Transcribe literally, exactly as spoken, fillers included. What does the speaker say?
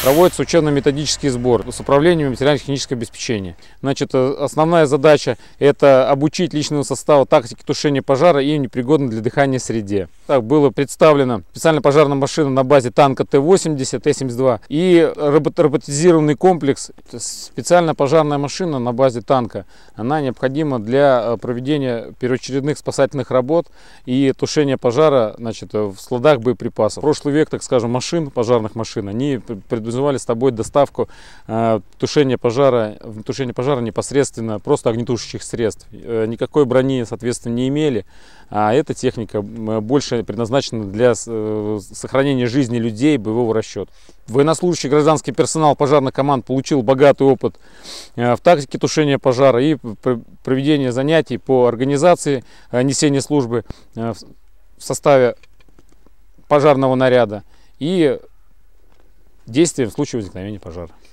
Проводится учебно-методический сбор с управлением материально-технического обеспечения. Значит, основная задача – это обучить личного состава тактике тушения пожара и непригодной для дыхания среде. Так, было представлена специальная пожарная машина на базе танка Т восемьдесят, Т семьдесят два и роботизированный комплекс, специальная пожарная машина на базе танка. Она необходима для проведения первоочередных спасательных работ и тушения пожара, значит, в складах боеприпасов. Прошлый век, так скажем, машин, пожарных машин, они предусматривали с тобой доставку э, тушения пожара, тушения пожара непосредственно просто огнетушащих средств. Э, никакой брони, соответственно, не имели, а эта техника больше предназначена для э, сохранения жизни людей, боевого расчета. Военнослужащий, гражданский персонал пожарных команд получил богатый опыт э, в тактике тушения пожара и проведения занятий по организации э, несения службы э, в составе пожарного наряда и действия в случае возникновения пожара.